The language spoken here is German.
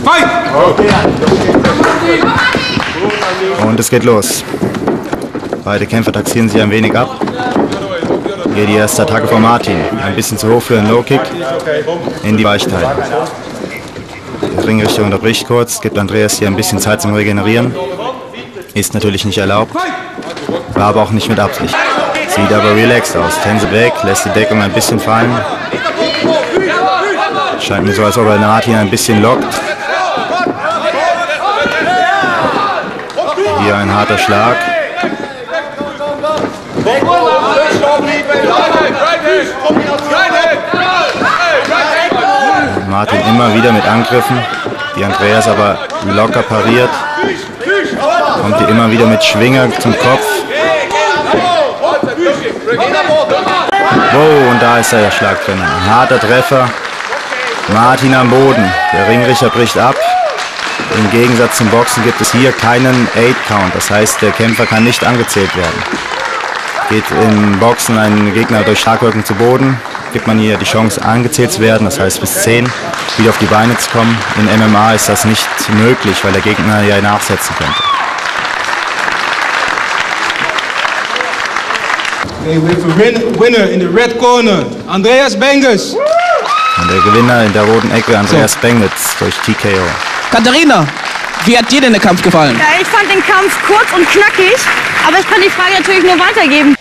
Und es geht los. Beide Kämpfer taxieren sich ein wenig ab. Hier die erste Attacke von Martin. Ein bisschen zu hoch für einen Low-Kick in die Weichteile. Der Ringrichter unterbricht kurz, gibt Andreas hier ein bisschen Zeit zum Regenerieren. Ist natürlich nicht erlaubt, war aber auch nicht mit Absicht. Sieht aber relaxed aus. Tänze weg, lässt die Deckung ein bisschen fallen. Scheint mir so, als ob er Martin ein bisschen lockt. Hier ein harter Schlag. Martin immer wieder mit Angriffen, die Andreas aber locker pariert. Kommt hier immer wieder mit Schwinger zum Kopf. Wow, und da ist der Schlag drin. Ein harter Treffer. Martin am Boden. Der Ringrichter bricht ab. Im Gegensatz zum Boxen gibt es hier keinen 8-Count. Das heißt, der Kämpfer kann nicht angezählt werden. Geht im Boxen ein Gegner durch Schlagwirkung zu Boden, gibt man hier die Chance angezählt zu werden, das heißt bis 10 wieder auf die Beine zu kommen. In MMA ist das nicht möglich, weil der Gegner ja nachsetzen könnte. Okay, we have a winner in the red corner, Andreas Bengels. Und der Gewinner in der roten Ecke, Andreas Bengels durch TKO. Katharina, wie hat dir denn der Kampf gefallen? Ja, ich fand den Kampf kurz und knackig, aber ich kann die Frage natürlich nur weitergeben.